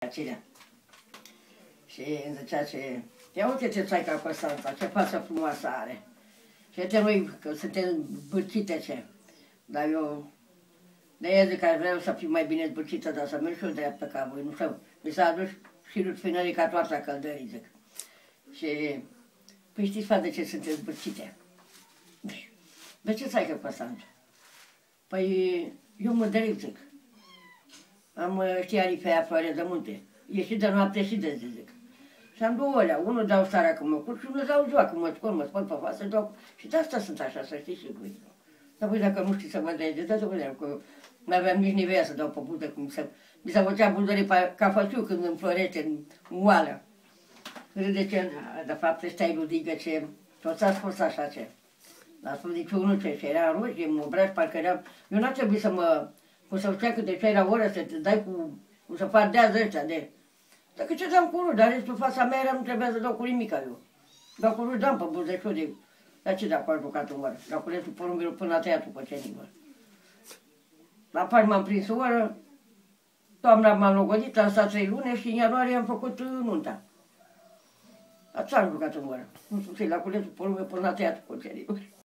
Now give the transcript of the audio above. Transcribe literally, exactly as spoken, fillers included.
Acelea. Și îmi zicea ce, ia uite ce țaica Constanța, ce față frumoasă are. Și uite noi, că suntem zbârcite ce. Dar eu, de aia zic că vreau să fiu mai bine zbârcită, dar să merg și eu dreaptă ca voi, nu știu. Mi s-a adus și rufinării ca toarta căldării, zic. Și, păi știți, fa, de ce sunteți zbârcite? De ce țaică Constanța? Păi, eu mă drept, zic. Am, știi, aripea floare de munte. E și de noapte și de zi, zic. Și am două alea. Unul dau seara când mă curc și unul dau ziua când mă scol, mă spăl pe față, dau... Și de asta sunt așa, să știți și voi. Dar voi dacă nu știți să vă dai de dat, să vă dau, că nu aveam nici nevoia să dau pe budă, cum să... Mi s-a făcea budării ca făciu când înflorește în oală. Râde ce, de fapt, ăsta e ludigă ce... Toți a spus așa ce. L-a spus niciunul ce, și era roșie, în obraj, parcă eram... Eu n-a trebuit să mă... Cum să știa că de ce era oră să te dai cu... Cum să fardează ăștia de... Dacă ce dam cu ruj, dar restul fața mea era, nu trebuia să dau cu nimica eu. Dau cu ruj, dam pe buzăciu de... Dar ce dacă am jucat în oră? Dau cu restul porumbilul până la tăiatul pe cenimă. La Paști m-am prins o oră, toamna m-am logodit, am stat trei luni și în ianuarie am făcut nunta. Așa am jucat în oră. Nu știu, la culetul porumbilul până la tăiatul pe cenimă.